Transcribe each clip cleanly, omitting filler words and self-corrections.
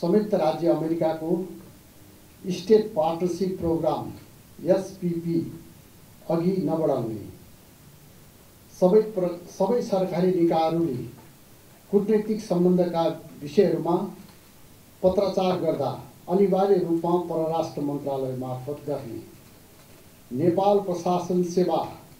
संयुक्त राज्य अमेरिका को स्टेट पार्टनरशिप प्रोग्राम एसपीपी अघि नबढाउने, सबै सरकारी निकायहरूले कूटनीतिक सम्बन्धका विषयहरूमा पत्राचार गर्दा अनिवार्य रूपमा परराष्ट्र मन्त्रालय मार्फत गर्ने, नेपाल प्रशासन सेवा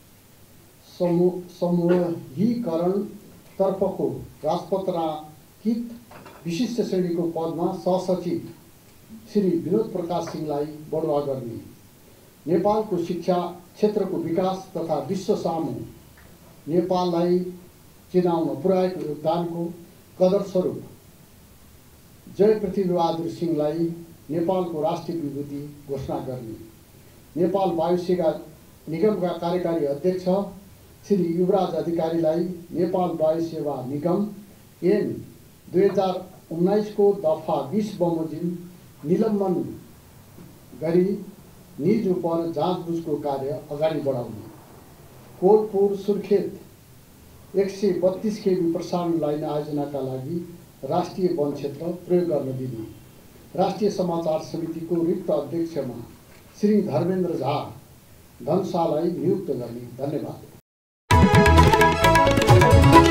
समूहीकरण तर्फको राजपत्रांकित विशिष्ट श्रेणीको पदमा सहसचिव श्री विनोद प्रकाश सिंहलाई बढुवा गर्ने, नेपालको शिक्षा क्षेत्रको विकास तथा विश्व सामु नेपाललाई चिनाउन पुर्याएको योगदानको कदर स्वरूप जय पृथ्वीबहादुर सिंहलाई नेपालको राष्ट्रिय विभूति घोषणा गर्ने, नेपाल वायुसेवा निगमका कार्यकारी अध्यक्ष श्री युवराज अधिकारीलाई नेपाल वायुसेवा निगम ऐन 2019 को दफा 20 बमोजिम निलम्बन गरी निज उप जाँचबुझको कार्य अगाडि बढाउने, कोलपुर सुर्खेत 132 केबी प्रसारण लाइन आयोजनाका लागि राष्ट्रिय वन क्षेत्र प्रयोग गर्न दिने, राष्ट्रिय समाचार समितिको रिक्त अध्यक्षमा श्री धर्मेन्द्र झा धनशालाई नियुक्त गर्ने। धन्यवाद।